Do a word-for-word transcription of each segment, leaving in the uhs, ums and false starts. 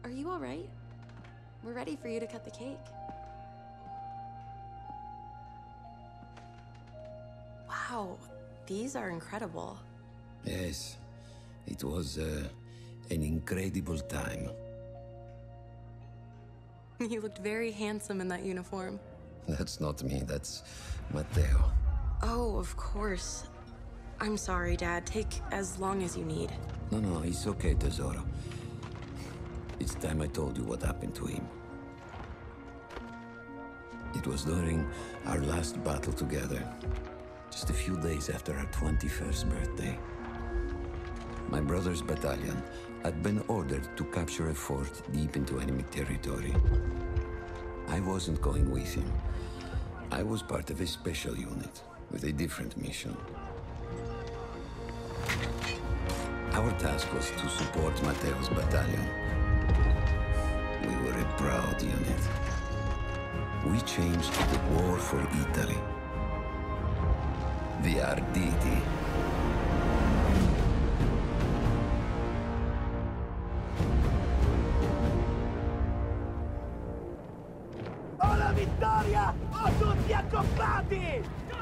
Are you all right? We're ready for you to cut the cake. Wow, these are incredible. Yes, it was uh, an incredible time. You looked very handsome in that uniform. That's not me, that's Matteo. Oh, of course. I'm sorry, Dad. Take as long as you need. No, no, it's okay, Tesoro. It's time I told you what happened to him. It was during our last battle together, just a few days after our twenty-first birthday. My brother's battalion had been ordered to capture a fort deep into enemy territory. I wasn't going with him. I was part of a special unit with a different mission. Our task was to support Matteo's battalion. We were a proud unit. We changed the war for Italy. The Arditi. Oh, la vittoria! Oh, tutti accoppiati!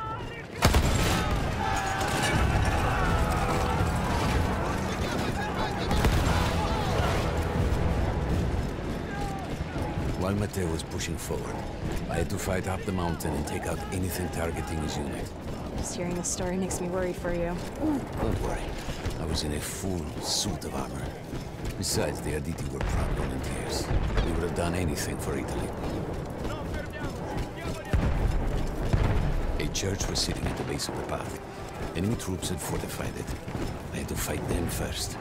While Matteo was pushing forward, I had to fight up the mountain and take out anything targeting his unit. Just hearing the story makes me worry for you. Don't worry. I was in a full suit of armor. Besides, the Arditi were proud volunteers. We would have done anything for Italy. A church was sitting at the base of the path. Enemy troops had fortified it. I had to fight them first.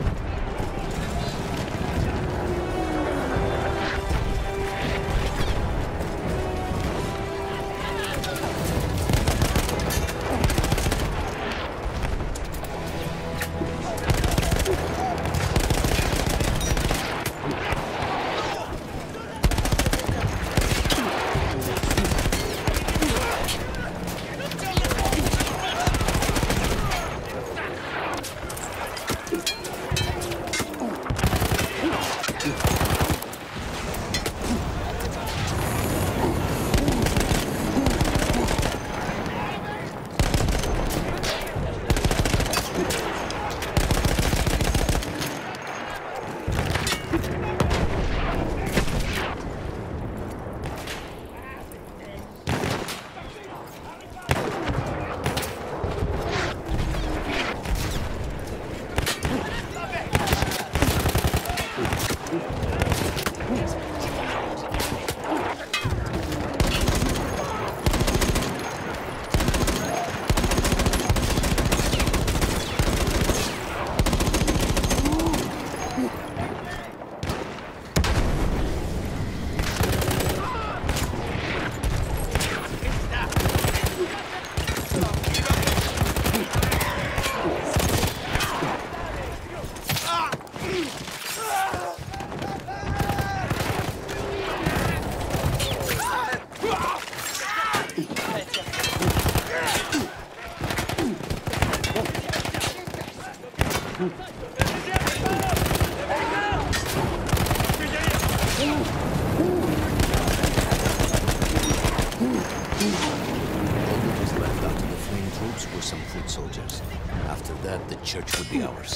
Church would be ours.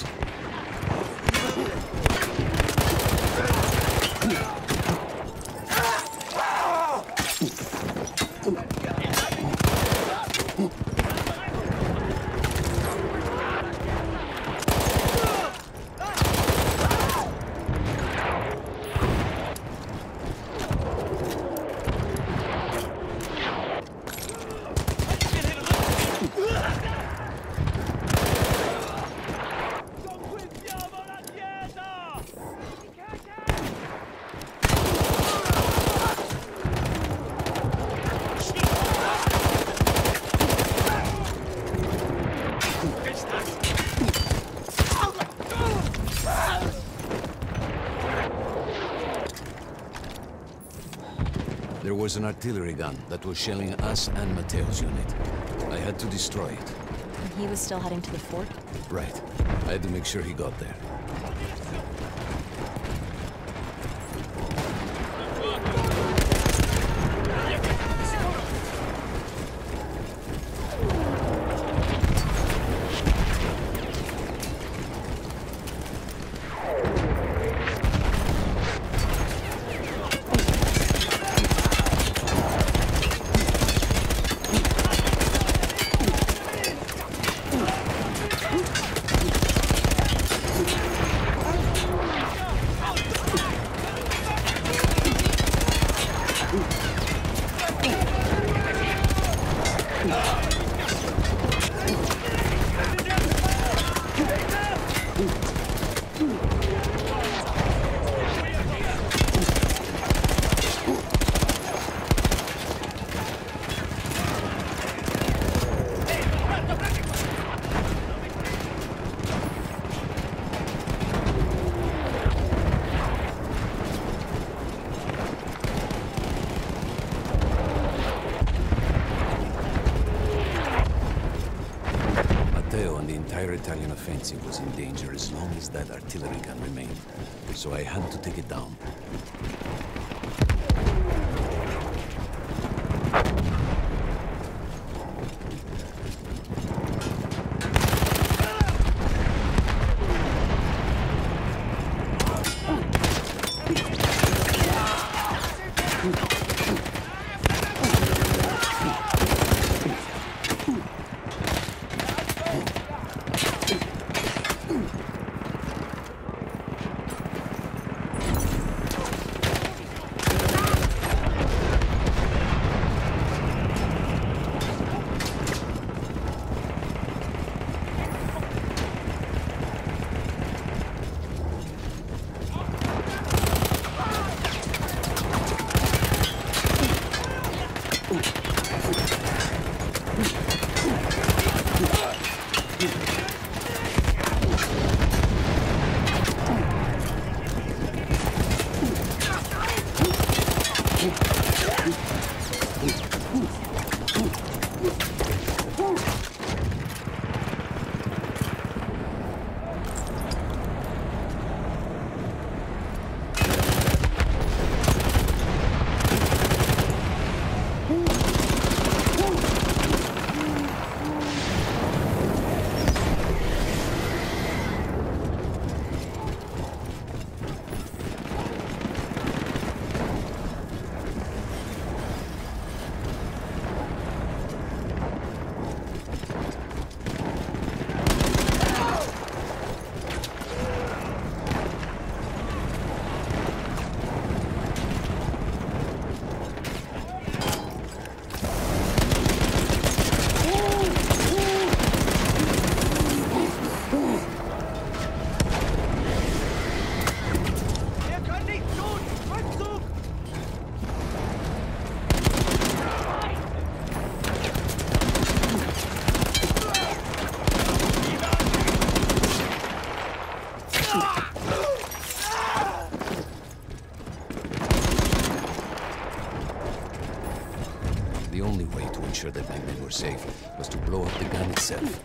There was an artillery gun that was shelling us and Matteo's unit. I had to destroy it. And he was still heading to the fort? Right. I had to make sure he got there. Italian offensive was in danger as long as that artillery gun remained, so I had to take it down. The only way to ensure that my men were safe was to blow up the gun itself.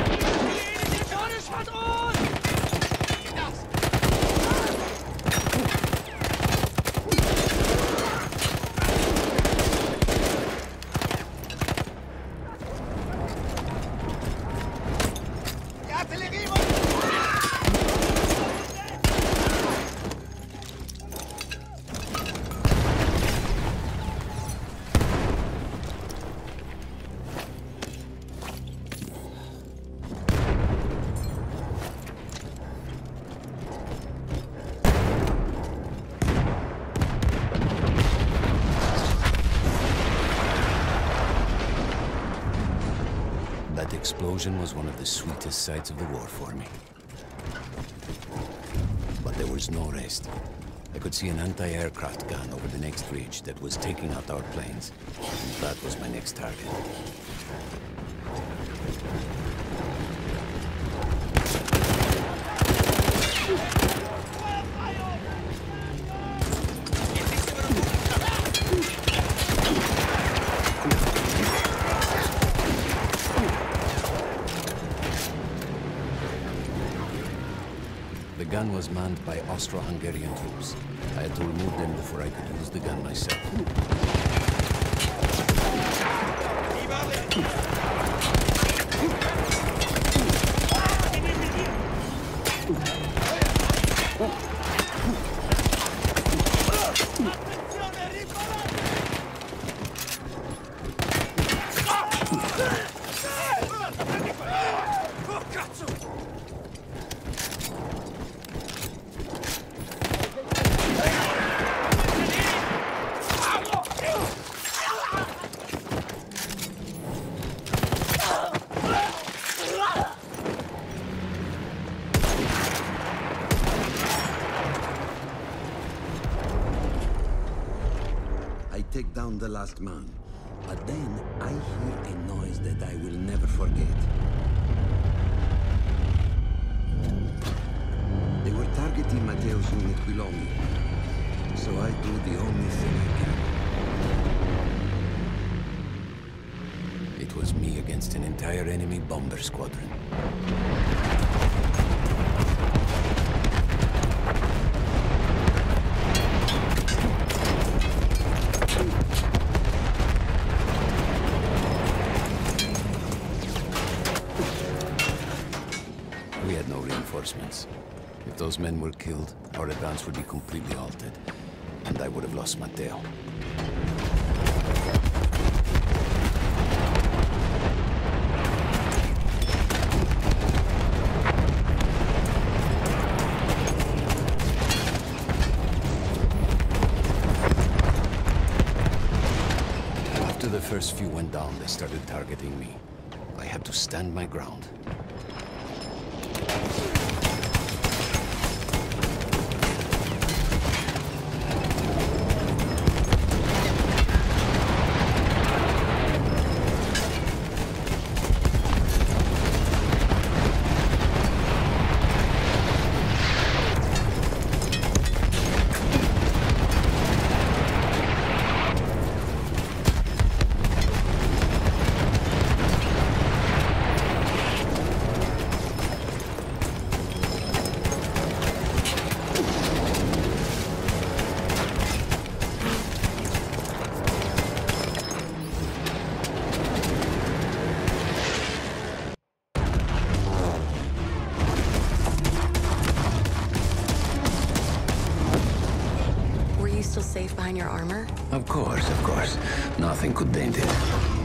That explosion was one of the sweetest sights of the war for me. But there was no rest. I could see an anti-aircraft gun over the next ridge that was taking out our planes. And that was my next target. The gun was manned by Austro-Hungarian troops. I had to remove them before I could use the gun myself. take down the last man. But then I hear a noise that I will never forget. They were targeting Matteo's unit below me. So I do the only thing I can. It was me against an entire enemy bomber squadron. We had no reinforcements. If those men were killed, our advance would be completely halted, and I would have lost Matteo. After the first few went down, they started targeting me. I had to stand my ground. Still safe behind your armor? Of course, of course. Nothing could dent it.